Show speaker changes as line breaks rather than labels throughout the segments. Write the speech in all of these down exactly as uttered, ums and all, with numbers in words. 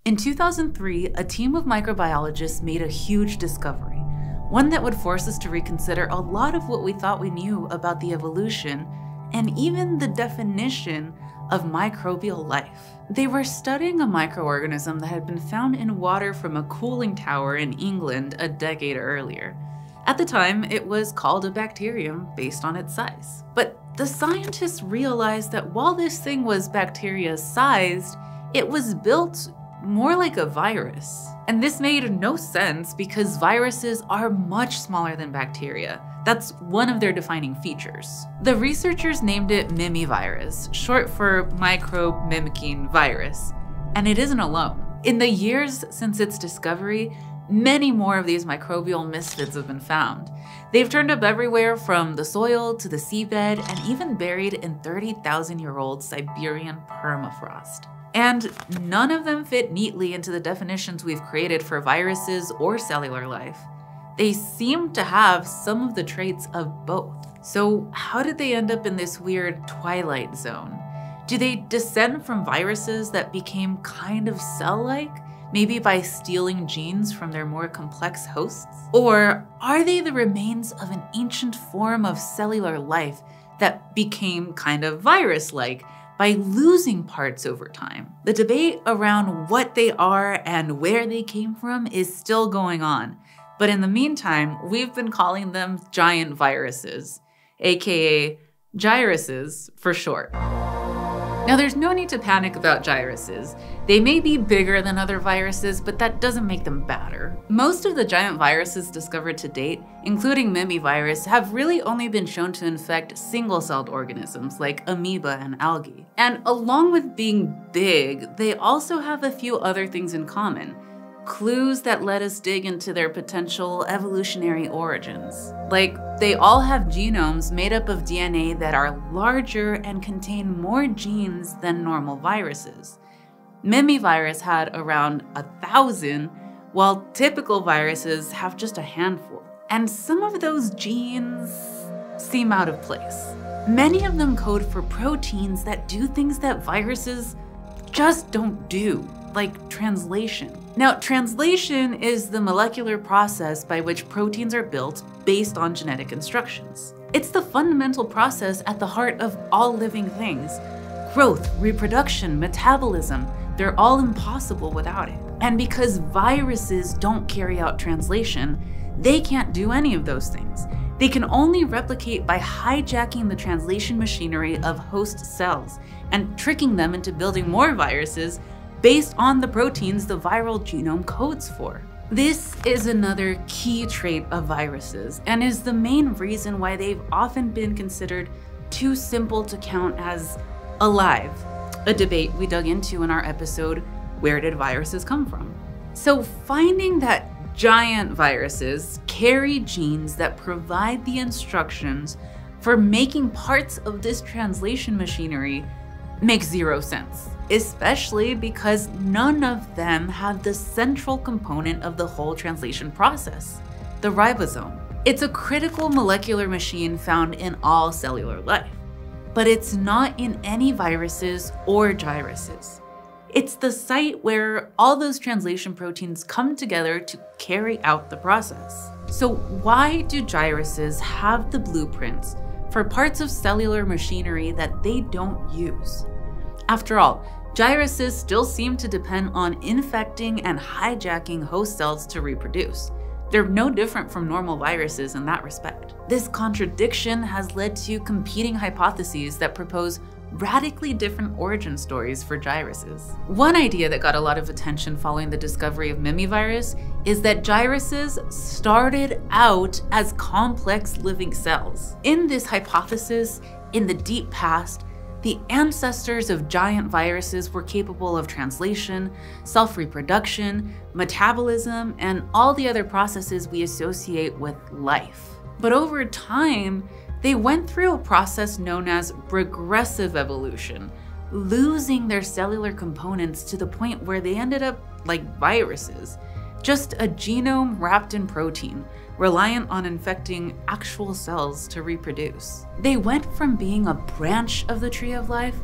In two thousand three, a team of microbiologists made a huge discovery, one that would force us to reconsider a lot of what we thought we knew about the evolution and even the definition of microbial life. They were studying a microorganism that had been found in water from a cooling tower in England a decade earlier. At the time, it was called a bacterium based on its size. But the scientists realized that while this thing was bacteria-sized, it was built more like a virus. And this made no sense because viruses are much smaller than bacteria. That's one of their defining features. The researchers named it mimivirus, short for microbe mimicking virus, and it isn't alone. In the years since its discovery, many more of these microbial misfits have been found. They've turned up everywhere from the soil to the seabed and even buried in thirty thousand year old Siberian permafrost. And none of them fit neatly into the definitions we've created for viruses or cellular life. They seem to have some of the traits of both. So how did they end up in this weird twilight zone? Do they descend from viruses that became kind of cell-like, maybe by stealing genes from their more complex hosts? Or are they the remains of an ancient form of cellular life that became kind of virus-like by losing parts over time? The debate around what they are and where they came from is still going on. But in the meantime, we've been calling them giant viruses, aka gyruses for short. Now, there's no need to panic about gyruses. They may be bigger than other viruses, but that doesn't make them badder. Most of the giant viruses discovered to date, including mimivirus, have really only been shown to infect single-celled organisms like amoeba and algae. And along with being big, they also have a few other things in common. Clues that let us dig into their potential evolutionary origins. Like, they all have genomes made up of D N A that are larger and contain more genes than normal viruses. Mimivirus had around a thousand, while typical viruses have just a handful. And some of those genes seem out of place. Many of them code for proteins that do things that viruses just don't do, like translation. Now, translation is the molecular process by which proteins are built based on genetic instructions. It's the fundamental process at the heart of all living things. Growth, reproduction, metabolism, they're all impossible without it. And because viruses don't carry out translation, they can't do any of those things. They can only replicate by hijacking the translation machinery of host cells and tricking them into building more viruses based on the proteins the viral genome codes for. This is another key trait of viruses and is the main reason why they've often been considered too simple to count as alive, a debate we dug into in our episode, Where Did Viruses Come From? So finding that giant viruses carry genes that provide the instructions for making parts of this translation machinery makes zero sense, especially because none of them have the central component of the whole translation process, the ribosome. It's a critical molecular machine found in all cellular life, but it's not in any viruses or gyruses. It's the site where all those translation proteins come together to carry out the process. So why do gyruses have the blueprints for parts of cellular machinery that they don't use? After all, gyruses still seem to depend on infecting and hijacking host cells to reproduce. They're no different from normal viruses in that respect. This contradiction has led to competing hypotheses that propose radically different origin stories for gyruses. One idea that got a lot of attention following the discovery of mimivirus is that gyruses started out as complex living cells. In this hypothesis, in the deep past, the ancestors of giant viruses were capable of translation, self-reproduction, metabolism, and all the other processes we associate with life. But over time, they went through a process known as regressive evolution, losing their cellular components to the point where they ended up like viruses, just a genome wrapped in protein, reliant on infecting actual cells to reproduce. They went from being a branch of the tree of life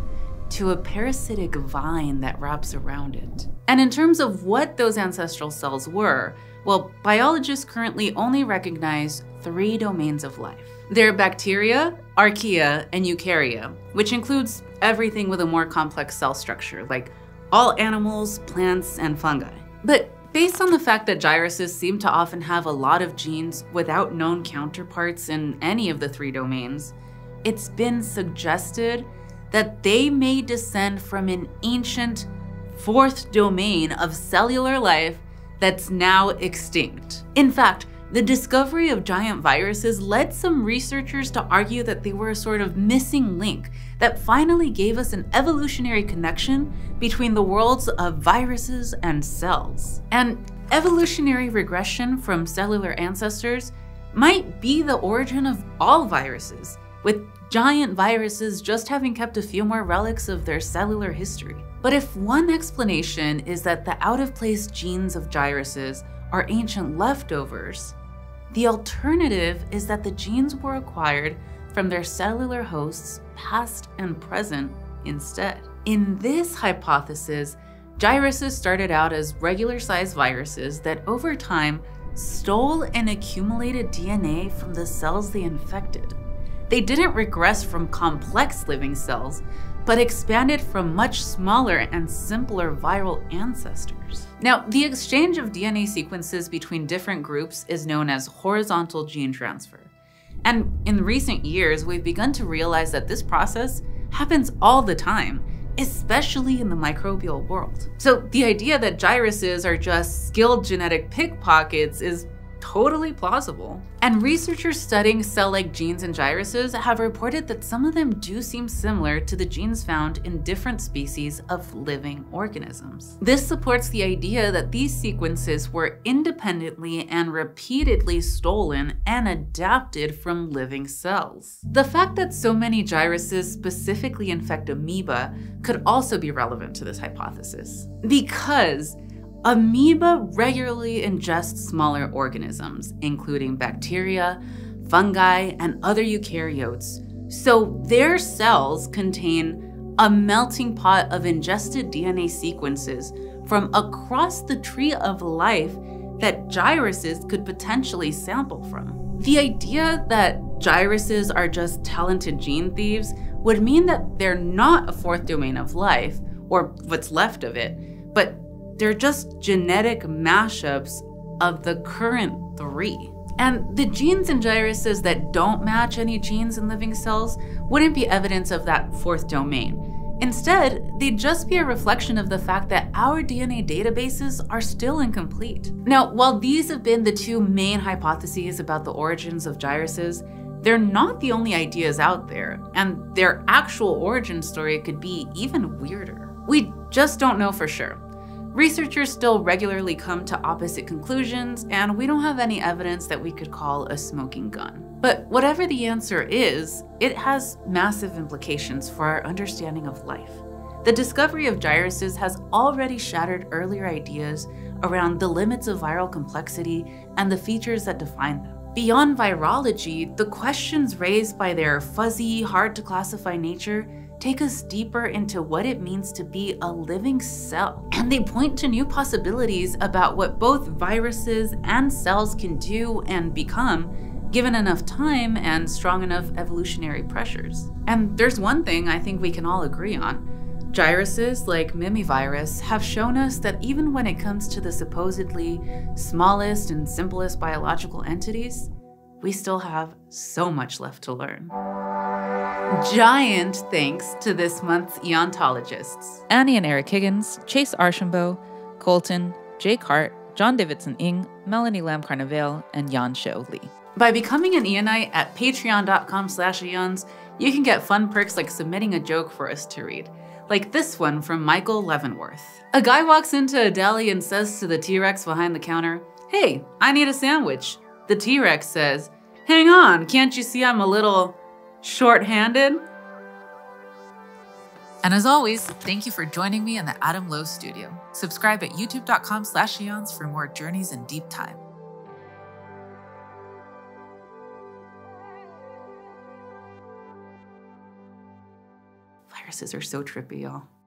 to a parasitic vine that wraps around it. And in terms of what those ancestral cells were, well, biologists currently only recognize three domains of life. They're bacteria, archaea, and eukarya, which includes everything with a more complex cell structure, like all animals, plants, and fungi. But based on the fact that gyruses seem to often have a lot of genes without known counterparts in any of the three domains, it's been suggested that they may descend from an ancient fourth domain of cellular life that's now extinct. In fact, the discovery of giant viruses led some researchers to argue that they were a sort of missing link that finally gave us an evolutionary connection between the worlds of viruses and cells. And evolutionary regression from cellular ancestors might be the origin of all viruses, with giant viruses just having kept a few more relics of their cellular history. But if one explanation is that the out-of-place genes of gyruses are ancient leftovers, the alternative is that the genes were acquired from their cellular hosts, past and present, instead. In this hypothesis, gyruses started out as regular-sized viruses that over time stole and accumulated D N A from the cells they infected. They didn't regress from complex living cells, but expanded from much smaller and simpler viral ancestors. Now, the exchange of D N A sequences between different groups is known as horizontal gene transfer. And in recent years, we've begun to realize that this process happens all the time, especially in the microbial world. So the idea that gyruses are just skilled genetic pickpockets is totally plausible. And researchers studying cell-like genes in gyruses have reported that some of them do seem similar to the genes found in different species of living organisms. This supports the idea that these sequences were independently and repeatedly stolen and adapted from living cells. The fact that so many gyruses specifically infect amoeba could also be relevant to this hypothesis, because amoeba regularly ingest smaller organisms, including bacteria, fungi, and other eukaryotes, so their cells contain a melting pot of ingested D N A sequences from across the tree of life that gyruses could potentially sample from. The idea that gyruses are just talented gene thieves would mean that they're not a fourth domain of life, or what's left of it, but they're just genetic mashups of the current three. And the genes in gyruses that don't match any genes in living cells wouldn't be evidence of that fourth domain. Instead, they'd just be a reflection of the fact that our D N A databases are still incomplete. Now, while these have been the two main hypotheses about the origins of gyruses, they're not the only ideas out there, and their actual origin story could be even weirder. We just don't know for sure. Researchers still regularly come to opposite conclusions, and we don't have any evidence that we could call a smoking gun. But whatever the answer is, it has massive implications for our understanding of life. The discovery of gyruses has already shattered earlier ideas around the limits of viral complexity and the features that define them. Beyond virology, the questions raised by their fuzzy, hard-to-classify nature take us deeper into what it means to be a living cell. And they point to new possibilities about what both viruses and cells can do and become, given enough time and strong enough evolutionary pressures. And there's one thing I think we can all agree on. Gyruses, like mimivirus, have shown us that even when it comes to the supposedly smallest and simplest biological entities, we still have so much left to learn. Giant thanks to this month's eontologists:
Annie and Eric Higgins, Chase Archambault, Colton, Jake Hart, John Davidson-Ing, Melanie Lamb-Carnevale, and Yan Shou Lee.
By becoming an Eonite at patreon.com slash eons, you can get fun perks like submitting a joke for us to read, like this one from Michael Leavenworth. A guy walks into a deli and says to the T-Rex behind the counter, "Hey, I need a sandwich." The T-Rex says, "Hang on, can't you see I'm a little short-handed?" And as always, thank you for joining me in the Adam Lowe studio. Subscribe at youtube.com slash eons for more journeys in deep time. Viruses viruses are so trippy, y'all.